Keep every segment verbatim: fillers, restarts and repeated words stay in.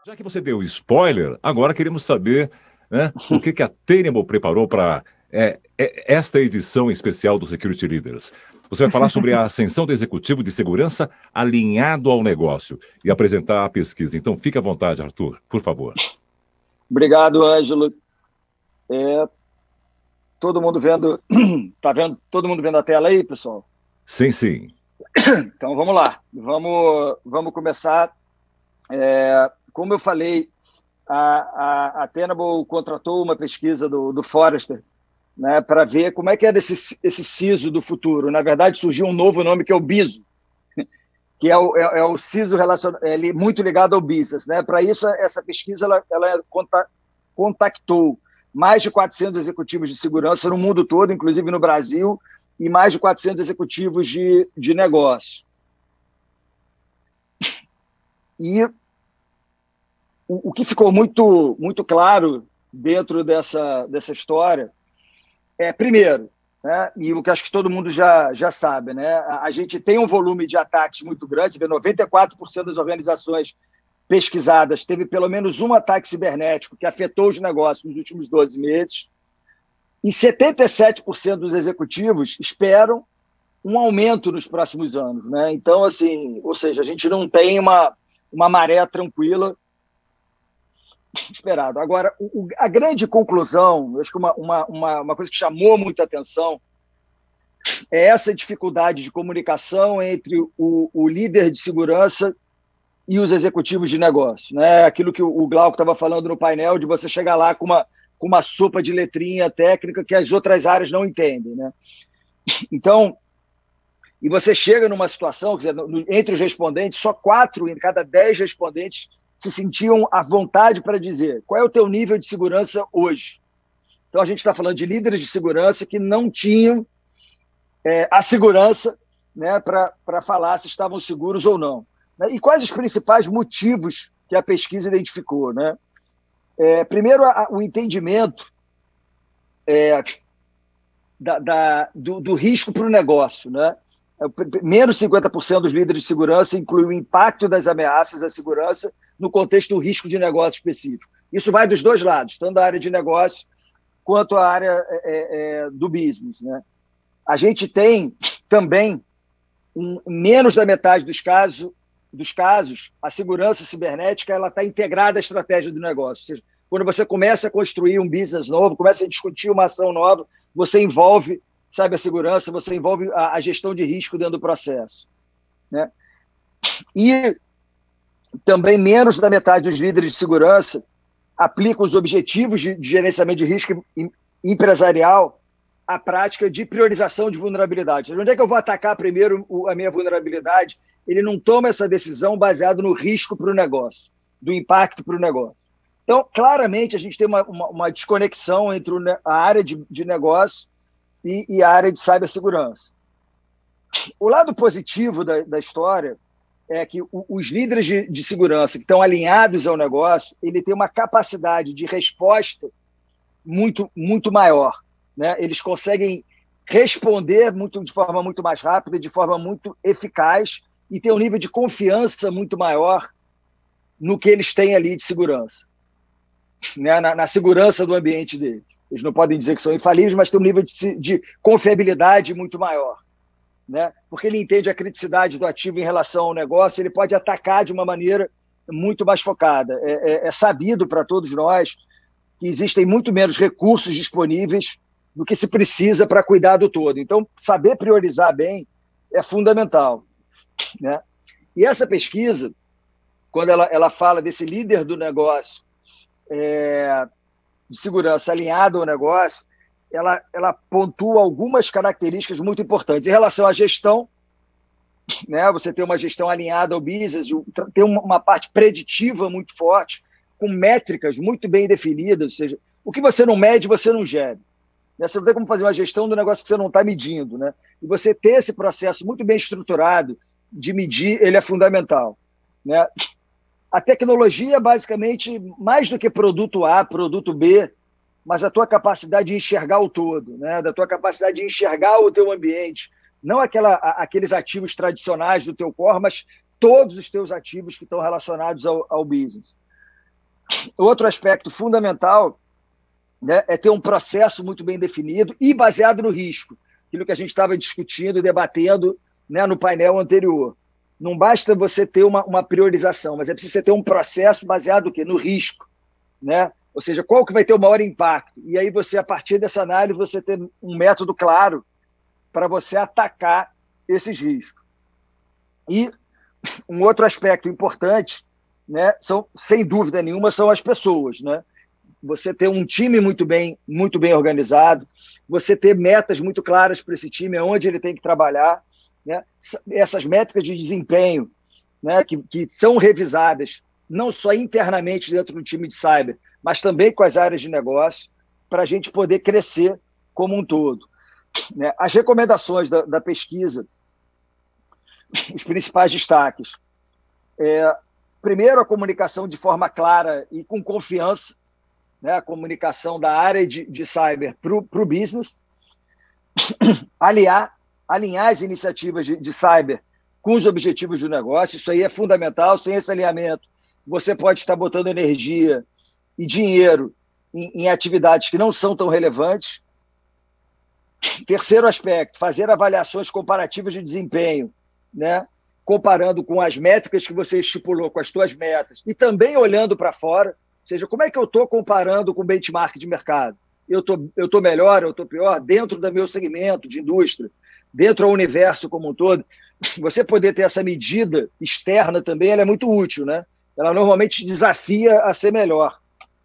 Já que você deu spoiler, agora queremos saber, né, o que que a Tenable preparou para é, é, esta edição especial do Security Leaders. Você vai falar sobre a ascensão do executivo de segurança alinhado ao negócio e apresentar a pesquisa. Então, fique à vontade, Arthur, por favor. Obrigado, Ângelo. É, todo mundo vendo, tá vendo? Todo mundo vendo a tela aí, pessoal? Sim, sim. Então, vamos lá. Vamos, vamos começar. É, como eu falei, a, a, a Tenable contratou uma pesquisa do, do Forrester, né, para ver como é que era esse, esse C I S O do futuro. Na verdade, surgiu um novo nome, que é o B I S O, que é o, é, é o C I S O relacion, é, muito ligado ao business. Né? Para isso, essa pesquisa ela, ela contactou mais de quatrocentos executivos de segurança no mundo todo, inclusive no Brasil, e mais de quatrocentos executivos de, de negócio. E o, o que ficou muito, muito claro dentro dessa, dessa história é, primeiro, né, e o que acho que todo mundo já, já sabe, né, a, a gente tem um volume de ataques muito grande, noventa e quatro por cento das organizações pesquisadas teve pelo menos um ataque cibernético que afetou os negócios nos últimos doze meses, e setenta e sete por cento dos executivos esperam um aumento nos próximos anos. Né? Então, assim, ou seja, a gente não tem uma, uma maré tranquila esperado. Agora, o, a grande conclusão, acho que uma, uma, uma, uma coisa que chamou muita atenção é essa dificuldade de comunicação entre o, o líder de segurança e os executivos de negócio. Né? Aquilo que o Glauco estava falando no painel, de você chegar lá com uma, com uma sopa de letrinha técnica que as outras áreas não entendem. Né? Então, e você chega numa situação, quer dizer, entre os respondentes, só quatro em cada dez respondentes se sentiam à vontade para dizer qual é o teu nível de segurança hoje. Então, a gente está falando de líderes de segurança que não tinham é, a segurança, né, para falar se estavam seguros ou não. E quais os principais motivos que a pesquisa identificou? Né? É, primeiro, a, o entendimento é, da, da, do, do risco para o negócio. Né? Menos cinquenta por cento dos líderes de segurança inclui o impacto das ameaças à segurança no contexto do risco de negócio específico. Isso vai dos dois lados, tanto da área de negócio quanto a área é, é, do business. Né? A gente tem também, um, menos da metade dos casos, dos casos, a segurança cibernética está integrada à estratégia do negócio. Ou seja, quando você começa a construir um business novo, começa a discutir uma ação nova, você envolve cibersegurança, você envolve a, a gestão de risco dentro do processo. Né? E também menos da metade dos líderes de segurança aplicam os objetivos de, de gerenciamento de risco empresarial à prática de priorização de vulnerabilidade. Onde é que eu vou atacar primeiro a minha vulnerabilidade? Ele não toma essa decisão baseado no risco para o negócio, do impacto para o negócio. Então, claramente, a gente tem uma, uma, uma desconexão entre a área de, de negócio e, e a área de cibersegurança. O lado positivo da, da história é que o, os líderes de, de segurança que estão alinhados ao negócio, ele tem uma capacidade de resposta muito, muito maior. Né? Eles conseguem responder muito, de forma muito mais rápida, de forma muito eficaz, e ter um nível de confiança muito maior no que eles têm ali de segurança, né? na, na segurança do ambiente deles. Eles não podem dizer que são infalíveis, mas tem um nível de, de confiabilidade muito maior. Né? Porque ele entende a criticidade do ativo em relação ao negócio, ele pode atacar de uma maneira muito mais focada. É, é, é sabido para todos nós que existem muito menos recursos disponíveis do que se precisa para cuidar do todo. Então, saber priorizar bem é fundamental. Né? E essa pesquisa, quando ela, ela fala desse líder do negócio, é, de segurança alinhado ao negócio, ela, ela pontua algumas características muito importantes. Em relação à gestão, né, você tem uma gestão alinhada ao business, tem uma parte preditiva muito forte, com métricas muito bem definidas, ou seja, o que você não mede, você não gera. Você não tem como fazer uma gestão do negócio que você não está medindo. Né? E você ter esse processo muito bem estruturado de medir, ele é fundamental. Né? A tecnologia, basicamente, mais do que produto A, produto B, mas a tua capacidade de enxergar o todo, né? Da tua capacidade de enxergar o teu ambiente, não aquela, aqueles ativos tradicionais do teu core, mas todos os teus ativos que estão relacionados ao, ao business. Outro aspecto fundamental, né, é ter um processo muito bem definido e baseado no risco, aquilo que a gente estava discutindo e debatendo, né, no painel anterior. Não basta você ter uma, uma priorização, mas é preciso você ter um processo baseado no quê? No risco, né? Ou seja, qual que vai ter o maior impacto? E aí você, a partir dessa análise, você ter um método claro para você atacar esses riscos. E um outro aspecto importante, né, são, sem dúvida nenhuma, são as pessoas, né? Você ter um time muito bem, muito bem organizado, você ter metas muito claras para esse time, onde ele tem que trabalhar, né? Essas métricas de desempenho, né, que, que são revisadas não só internamente dentro do time de cyber, mas também com as áreas de negócio, para a gente poder crescer como um todo. Né? As recomendações da, da pesquisa, os principais destaques. É, primeiro, a comunicação de forma clara e com confiança, né? A comunicação da área de, de cyber para o business, aliar, alinhar as iniciativas de, de cyber com os objetivos do negócio, isso aí é fundamental. Sem esse alinhamento, você pode estar botando energia e dinheiro em, em atividades que não são tão relevantes. Terceiro aspecto, fazer avaliações comparativas de desempenho, né? Comparando com as métricas que você estipulou, com as suas metas, e também olhando para fora, ou seja, como é que eu estou comparando com o benchmark de mercado? Eu tô, eu estou melhor, eu estou pior, dentro do meu segmento de indústria, dentro do universo como um todo. Você poder ter essa medida externa também, ela é muito útil, né? Ela normalmente te desafia a ser melhor.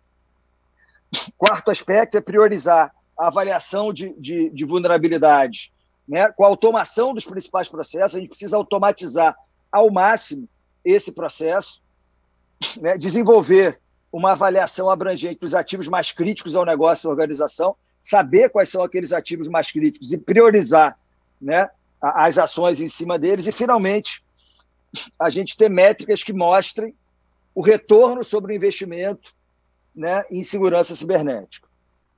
Quarto aspecto é priorizar a avaliação de, de, de vulnerabilidades, né? Com a automação dos principais processos, a gente precisa automatizar ao máximo esse processo, né? Desenvolver uma avaliação abrangente dos ativos mais críticos ao negócio e à organização, saber quais são aqueles ativos mais críticos e priorizar, né, as ações em cima deles. E, finalmente, a gente ter métricas que mostrem o retorno sobre o investimento, né, em segurança cibernética.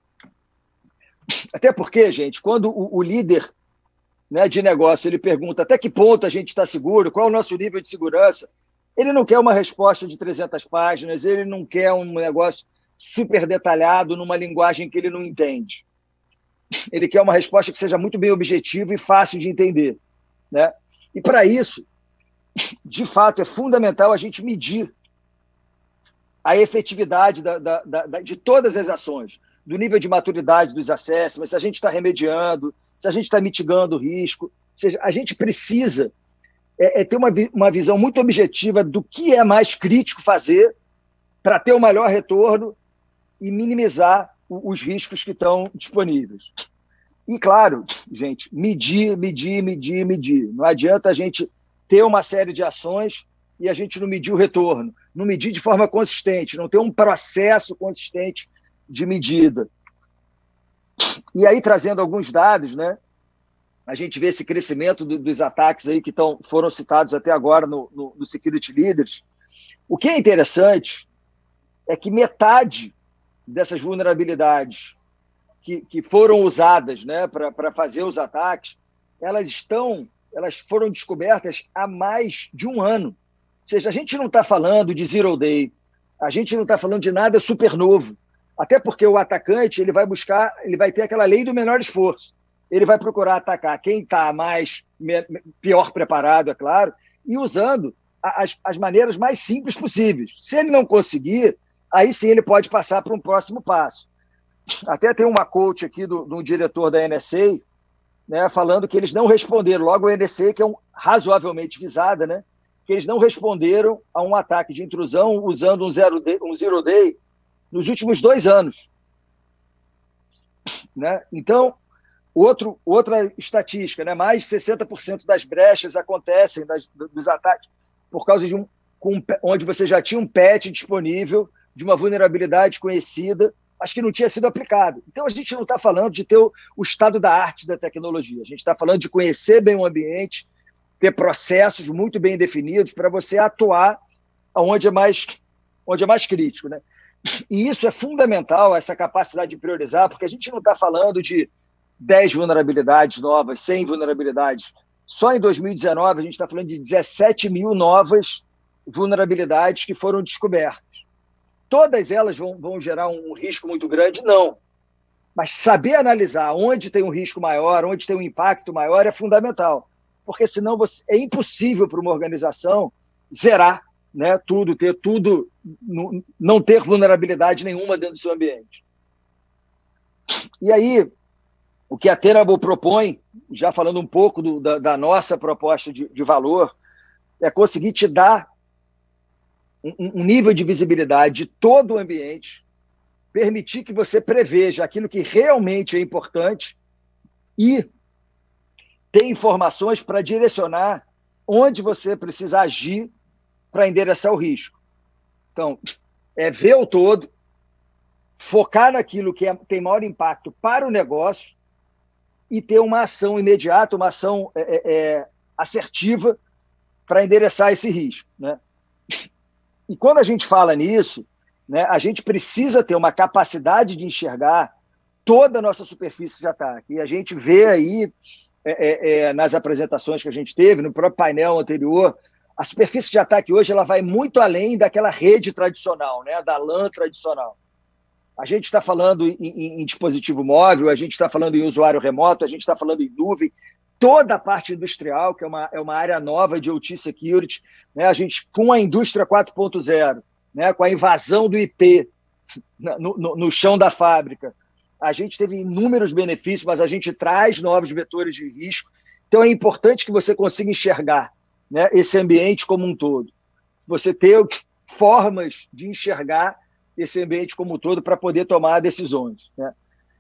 Até porque, gente, quando o, o líder, né, de negócio ele pergunta até que ponto a gente está seguro, qual é o nosso nível de segurança, ele não quer uma resposta de trezentas páginas, ele não quer um negócio super detalhado numa linguagem que ele não entende. Ele quer uma resposta que seja muito bem objetiva e fácil de entender, né? E, para isso, de fato, é fundamental a gente medir a efetividade da, da, da, de todas as ações, do nível de maturidade dos assessments, se a gente está remediando, se a gente está mitigando o risco. Ou seja, a gente precisa é, é ter uma, uma visão muito objetiva do que é mais crítico fazer para ter o melhor retorno e minimizar o, os riscos que estão disponíveis. E, claro, gente, medir, medir, medir, medir. Não adianta a gente ter uma série de ações e a gente não medir o retorno, não medir de forma consistente, não ter um processo consistente de medida. E aí, trazendo alguns dados, né, a gente vê esse crescimento do, dos ataques aí que tão, foram citados até agora no, no, no Security Leaders. O que é interessante é que metade dessas vulnerabilidades que, que foram usadas, né, para fazer os ataques, elas estão, elas foram descobertas há mais de um ano. Ou seja, a gente não está falando de zero day, a gente não está falando de nada super novo, até porque o atacante ele vai buscar, ele vai ter aquela lei do menor esforço. Ele vai procurar atacar quem está mais pior preparado, é claro, e usando as, as maneiras mais simples possíveis. Se ele não conseguir, aí sim ele pode passar para um próximo passo. Até tem uma coach aqui do, do diretor da N S A, né, falando que eles não responderam, logo a N S A, que é um, razoavelmente visada, né, que eles não responderam a um ataque de intrusão usando um zero day, um zero day nos últimos dois anos. Né? Então, outro, outra estatística, né, mais de sessenta por cento das brechas acontecem das, dos ataques por causa de um, com, onde você já tinha um patch disponível de uma vulnerabilidade conhecida, mas que não tinha sido aplicado. Então, a gente não está falando de ter o, o estado da arte da tecnologia, a gente está falando de conhecer bem o ambiente, ter processos muito bem definidos para você atuar onde é mais, onde é mais crítico. Né? E isso é fundamental, essa capacidade de priorizar, porque a gente não está falando de dez vulnerabilidades novas, cem vulnerabilidades. Só em dois mil e dezenove, a gente está falando de dezessete mil novas vulnerabilidades que foram descobertas. todas elas vão, vão gerar um risco muito grande? Não. Mas saber analisar onde tem um risco maior, onde tem um impacto maior é fundamental. Porque senão você, é impossível para uma organização zerar, né, tudo, ter tudo, não ter vulnerabilidade nenhuma dentro do seu ambiente. E aí, o que a Tenable propõe, já falando um pouco do, da, da nossa proposta de, de valor, é conseguir te dar um, um nível de visibilidade de todo o ambiente, permitir que você preveja aquilo que realmente é importante e ter informações para direcionar onde você precisa agir para endereçar o risco. Então, é ver o todo, focar naquilo que é, tem maior impacto para o negócio e ter uma ação imediata, uma ação é, é, assertiva para endereçar esse risco, né? E quando a gente fala nisso, né, a gente precisa ter uma capacidade de enxergar toda a nossa superfície de ataque. E a gente vê aí, é, é, é, nas apresentações que a gente teve, no próprio painel anterior, a superfície de ataque hoje ela vai muito além daquela rede tradicional, né, da LAN tradicional. A gente está falando em, em, em dispositivo móvel, a gente está falando em usuário remoto, a gente está falando em nuvem, toda a parte industrial, que é uma, é uma área nova de O T Security, né, a gente, com a indústria quatro ponto zero, né, com a invasão do I P no, no, no chão da fábrica, a gente teve inúmeros benefícios, mas a gente traz novos vetores de risco. Então, é importante que você consiga enxergar, né, esse ambiente como um todo. Você ter formas de enxergar esse ambiente como um todo para poder tomar decisões, né?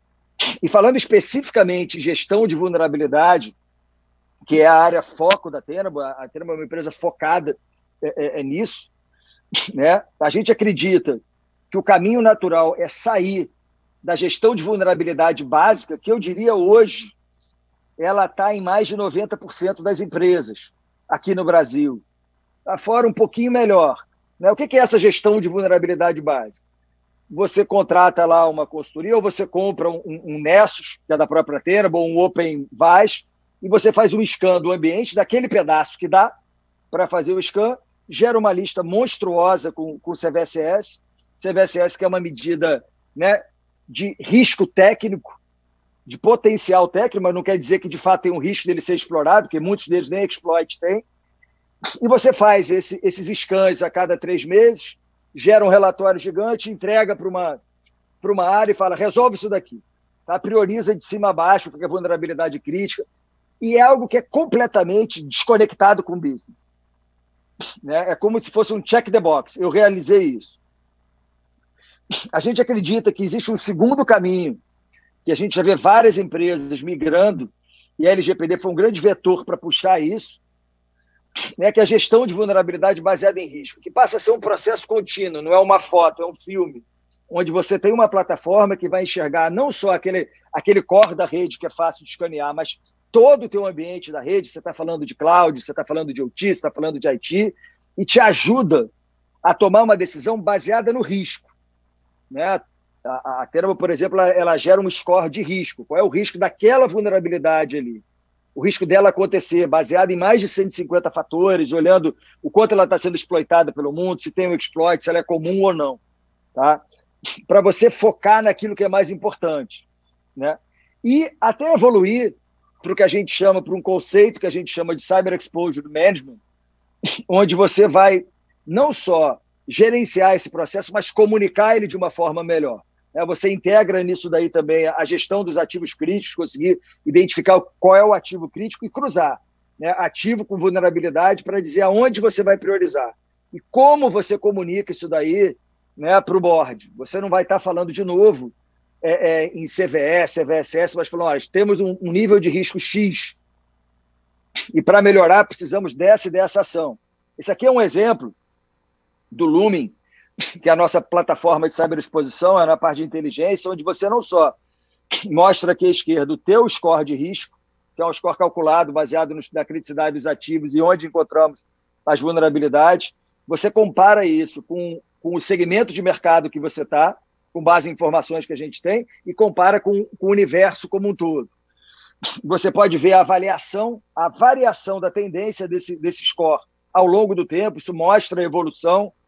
E falando especificamente em gestão de vulnerabilidade, que é a área foco da Tenable, a Tenable é uma empresa focada é, é, é nisso, né? A gente acredita que o caminho natural é sair da gestão de vulnerabilidade básica, que eu diria hoje, ela está em mais de noventa por cento das empresas aqui no Brasil. Lá fora um pouquinho melhor, né? O que é essa gestão de vulnerabilidade básica? Você contrata lá uma consultoria ou você compra um, um Nessus, que é da própria Tenable, um OpenVAS, e você faz um scan do ambiente, daquele pedaço que dá para fazer o scan, gera uma lista monstruosa com o C V S S, C V S S que é uma medida, né, de risco técnico, de potencial técnico, mas não quer dizer que de fato tem um risco dele ser explorado, porque muitos deles nem exploit têm. E você faz esse, esses scans a cada três meses, gera um relatório gigante, entrega para uma, para uma área e fala, resolve isso daqui. Tá? Prioriza de cima a baixo o que é vulnerabilidade crítica, e é algo que é completamente desconectado com o business. Né? É como se fosse um check the box. Eu realizei isso. A gente acredita que existe um segundo caminho, que a gente já vê várias empresas migrando, e a L G P D foi um grande vetor para puxar isso, né, que é a gestão de vulnerabilidade baseada em risco, que passa a ser um processo contínuo, não é uma foto, é um filme, onde você tem uma plataforma que vai enxergar não só aquele, aquele core da rede que é fácil de escanear, mas todo o teu ambiente da rede. Você está falando de cloud, você está falando de O T, você está falando de I T, e te ajuda a tomar uma decisão baseada no risco. Né? A, a Tenable, por exemplo, ela, ela gera um score de risco. Qual é o risco daquela vulnerabilidade ali? O risco dela acontecer baseado em mais de cento e cinquenta fatores, olhando o quanto ela está sendo exploitada pelo mundo, se tem um exploit, se ela é comum ou não. Tá? Para você focar naquilo que é mais importante. Né? E até evoluir para o que a gente chama, para um conceito que a gente chama de Cyber Exposure Management, onde você vai não só gerenciar esse processo, mas comunicar ele de uma forma melhor. Você integra nisso daí também a gestão dos ativos críticos, conseguir identificar qual é o ativo crítico e cruzar, né, ativo com vulnerabilidade para dizer aonde você vai priorizar. E como você comunica isso daí, né, para o board. Você não vai estar falando de novo é, é, em C V E, C V S S, mas falando, olha, temos um, um nível de risco X e para melhorar precisamos dessa e dessa ação. Esse aqui é um exemplo do Lumen, que é a nossa plataforma de cyberexposição, é na parte de inteligência, onde você não só mostra aqui à esquerda o teu score de risco, que é um score calculado baseado na criticidade dos ativos e onde encontramos as vulnerabilidades, você compara isso com, com o segmento de mercado que você está, com base em informações que a gente tem, e compara com, com o universo como um todo. Você pode ver a avaliação, a variação da tendência desse, desse score ao longo do tempo, isso mostra a evolução.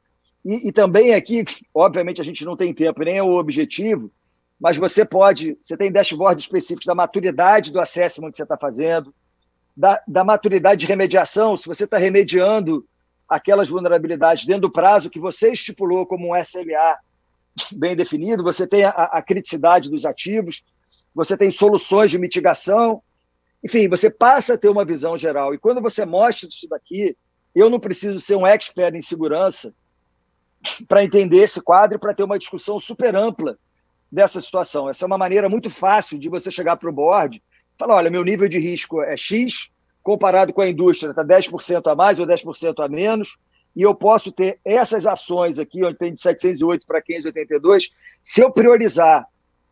E, e também aqui, obviamente, a gente não tem tempo, nem é o objetivo, mas você pode, você tem dashboards específicos da maturidade do assessment que você está fazendo, da, da maturidade de remediação, se você está remediando aquelas vulnerabilidades dentro do prazo que você estipulou como um S L A bem definido, você tem a, a criticidade dos ativos, você tem soluções de mitigação, enfim, você passa a ter uma visão geral. E quando você mostra isso daqui, eu não preciso ser um expert em segurança para entender esse quadro e para ter uma discussão super ampla dessa situação. Essa é uma maneira muito fácil de você chegar para o board e falar, olha, meu nível de risco é X, comparado com a indústria está dez por cento a mais ou dez por cento a menos, e eu posso ter essas ações aqui, onde tem de setecentos e oito para quinhentos e oitenta e dois, se eu priorizar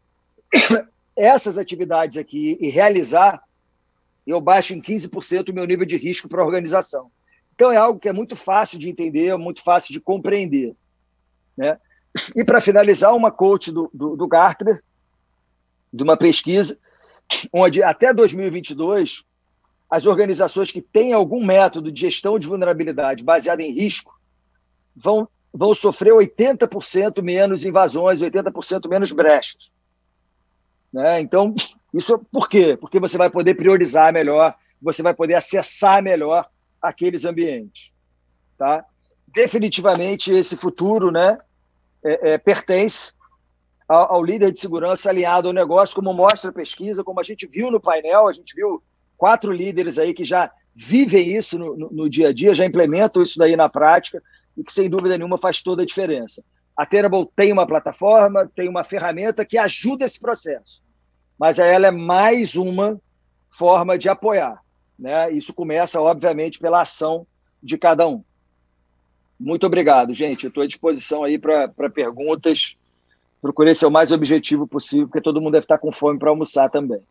essas atividades aqui e realizar, eu baixo em quinze por cento o meu nível de risco para a organização. Então, é algo que é muito fácil de entender, muito fácil de compreender, né? E, para finalizar, uma coach do, do, do Gartner, de uma pesquisa, onde até dois mil e vinte e dois, as organizações que têm algum método de gestão de vulnerabilidade baseado em risco vão, vão sofrer oitenta por cento menos invasões, oitenta por cento menos brechas, né? Então, isso por quê? Porque você vai poder priorizar melhor, você vai poder acessar melhor aqueles ambientes, tá? Definitivamente, esse futuro, né, é, é, pertence ao, ao líder de segurança alinhado ao negócio, como mostra a pesquisa, como a gente viu no painel, a gente viu quatro líderes aí que já vivem isso no, no, no dia a dia, já implementam isso daí na prática e que, sem dúvida nenhuma, faz toda a diferença. A Tenable tem uma plataforma, tem uma ferramenta que ajuda esse processo, mas ela é mais uma forma de apoiar, né? Isso começa, obviamente, pela ação de cada um. Muito obrigado, gente. Eu estou à disposição aí para perguntas. Procurei ser o mais objetivo possível, porque todo mundo deve estar com fome para almoçar também.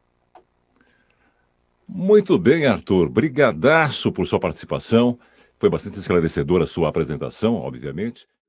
Muito bem, Arthur. Brigadaço por sua participação. Foi bastante esclarecedora a sua apresentação, obviamente.